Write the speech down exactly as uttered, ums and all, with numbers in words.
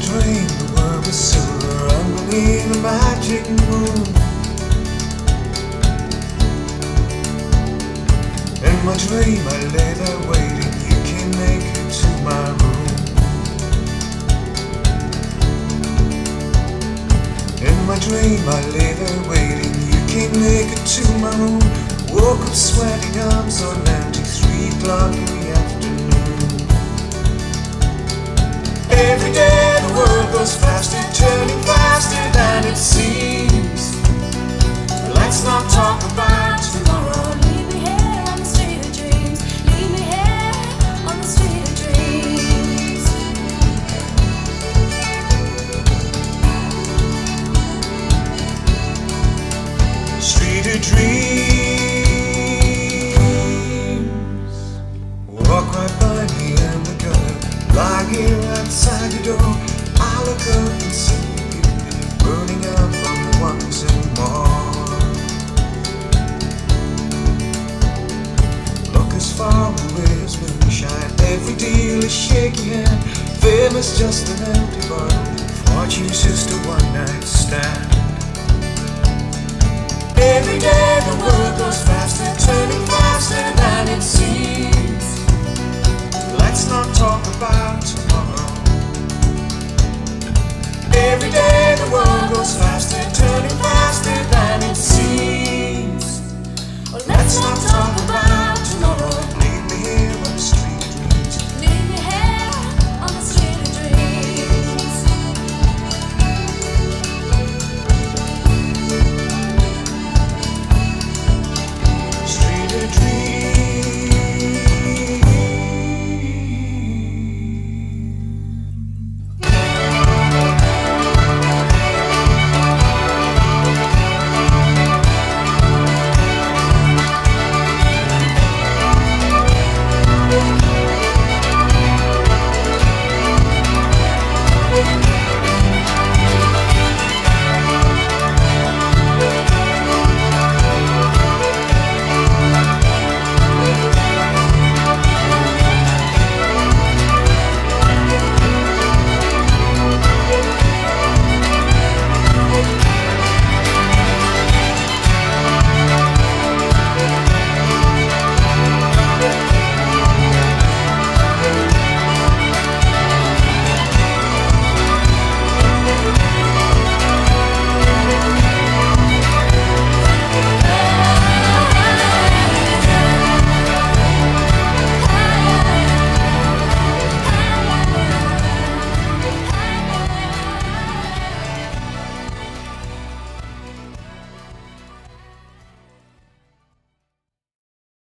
dream the world was silver underneath the magic moon. In my dream I lay there waiting, you came naked to my room. In my dream I lay there waiting, you came naked to my room. Woke up sweating, arms on empty, three o'clock in the afternoon. Every day the world goes faster, turning faster than it seems. Let's not talk about tomorrow. Leave me here on the street of dreams. Leave me here on the street of dreams. Street of dreams. Walk right by me in the gutter, lie here outside your door. I look up and see you burning up on the ones and more. Look as far away as moonshine, every deal is shaky hand. Fame is just an empty bottle, fortune's just a one night stand. Every day the world goes faster, turning faster than it seems.